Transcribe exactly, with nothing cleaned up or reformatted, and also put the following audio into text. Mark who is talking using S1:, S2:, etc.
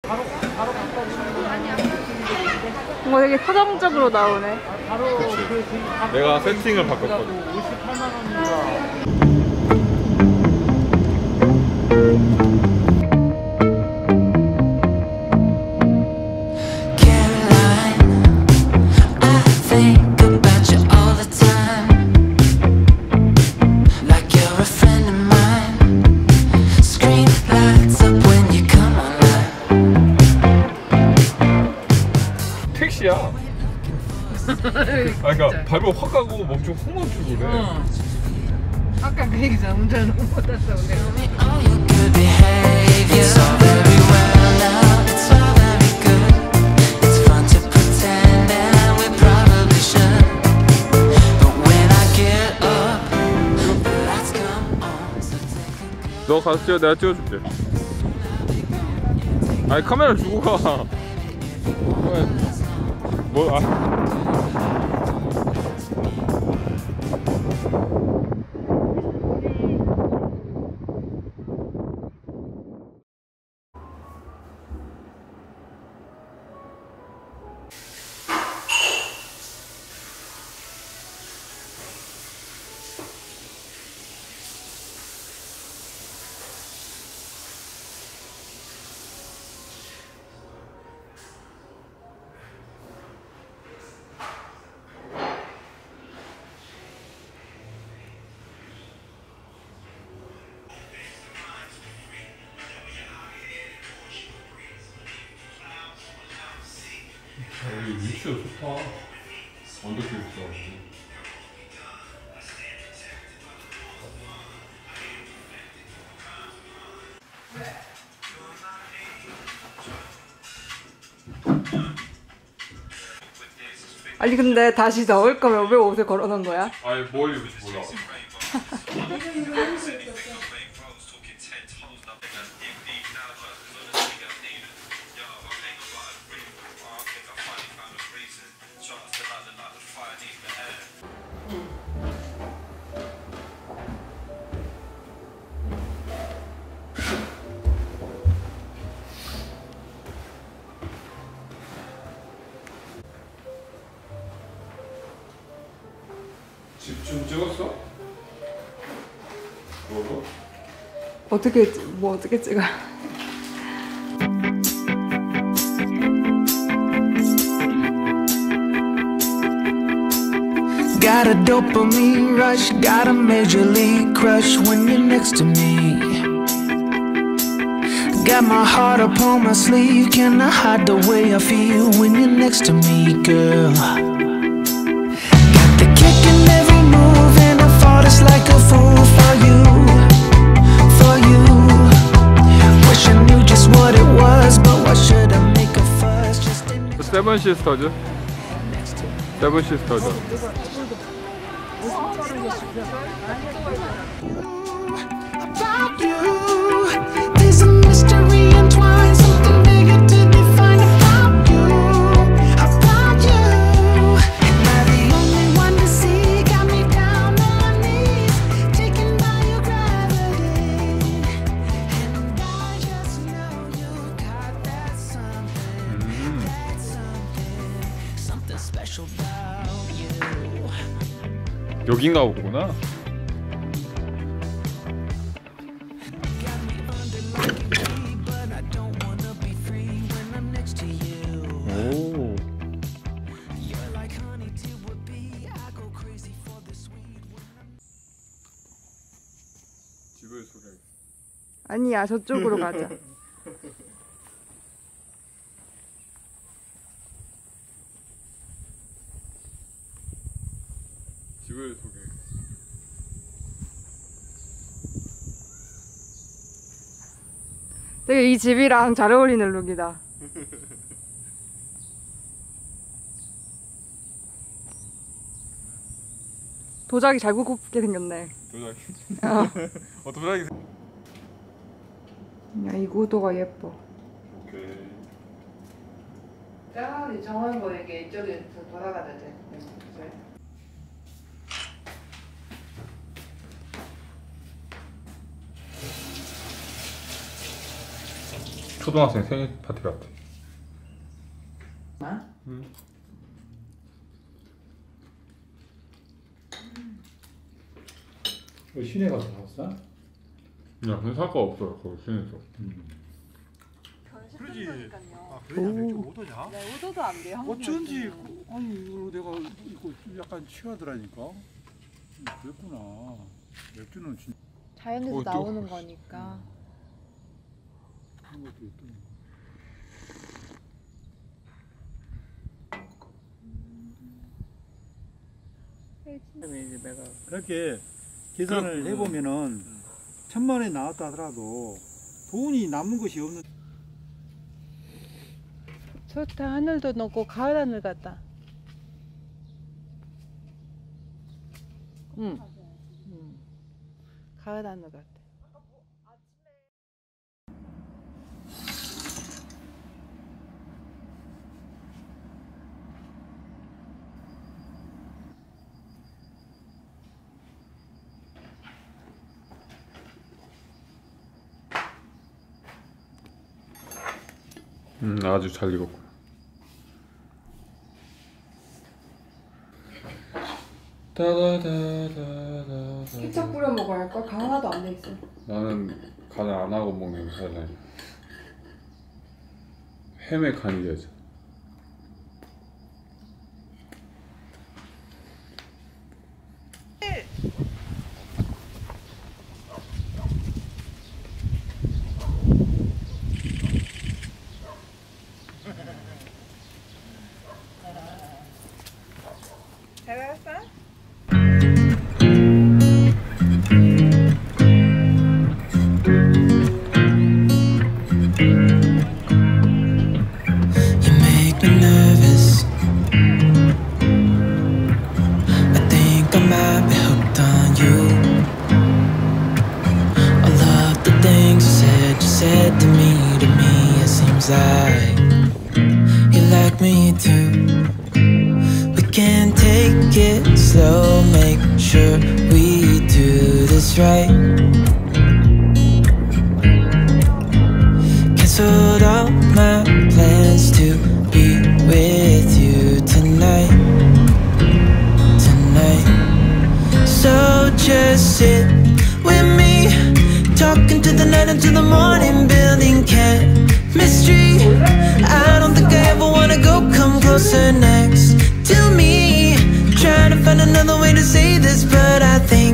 S1: 바로 바로 갖다
S2: 뭔가 되게 서정적으로 나오네.
S1: 바로 그
S3: 내가 세팅을 바꿨거든.
S1: 오십팔만 원인가.
S3: 택시야. 아, 그러니까 밟으면 확 가고 멈추면 확 멈추고 그래.
S4: 어. 아까 그 얘기잖아. 운전을 못했어 내가.
S3: 너 가서 찍어, 내가 찍어줄게. 아니 카메라 주고 가. 뭐 아. 여기 위치가 좋다. 언덕길 있어.
S2: 아니 근데 다시 넣을 거면 왜 옷을 걸어놓은 거야?
S3: 아니 뭘 입을지 몰라. 집중 찍었어? 뭐로?
S2: 어떻게 뭐 어떻게 찍어?
S5: Got a dopamine rush, got a major league crush when you're next to me. Got my heart upon my sleeve, can I hide the way I feel when you're next to me, girl? Got the kick in every move and I fought it's like a fool for you, for you. Wish I knew just what it was, but why should I make a fuss? Just in next
S3: 세븐 시스터즈? 세븐 시스터즈.
S5: about you. There's a mystery entwined, something bigger to define about you, about you. Am I the only one to see? Got me down on my knees, taken by your gravity. And I just know you got that something, that something, something special about you.
S3: 여긴가 보구나. 오. 집을 소개.
S2: 아니야 저쪽으로 가자.
S3: 집을 소개.
S2: 되게 이 집이랑 잘 어울리는 룩이다. 도자기 잘 굽게 생겼네.
S3: 도자기.
S2: 어.
S3: 어 도자기.
S2: 야, 이 구도가 예뻐.
S3: 오케이.
S4: 짱이 정한 거에게 이쪽에서 돌아가야 돼.
S3: 초등학생 생일 파티 같아.
S2: 아?
S3: 응.
S6: 그 시내 가서 샀어?
S3: 야, 근데 살 거 없어요. 거기 시내에서.
S1: 그러지. 아, 그래 맥주 못 오냐?
S4: 네, 오도도 안 돼요.
S6: 어쩐지 그- 아니 이거 내가 이거 약간 취하더라니까. 음, 그랬구나. 맥주는 진짜
S4: 자연에서
S3: 어, 또-
S4: 나오는 거니까.
S6: 그런 것도 있고. 이제 내가 그렇게 계산을
S3: 그-
S6: 해보면은 천만 원이 나왔다 하더라도 돈이 남는 것이 없는.
S4: 좋다. 하늘도 높고 가을 하늘 같다. 응. 응. 가을 하늘 같아.
S3: 음, 아주 잘 익었고. 다다다다다다.
S2: 케첩 뿌려 먹어야 할걸? 간 하나도 안 돼 있어.
S3: 나는 간을 안 하고 먹는 사람이야. 햄에 간이 되지.
S4: 잘 갔어?
S5: You make me nervous. I think I might be hooked on you. All of the things you said, you said to me, to me, it seems like you like me too. We can take it slow, make sure we do this right. Canceled all my plans to be with you tonight, tonight. So just sit with me, talking to the night until the morning, building chemistry. I don't think I ever wanna go, come closer next to me. Trying to find another way to say this, but I think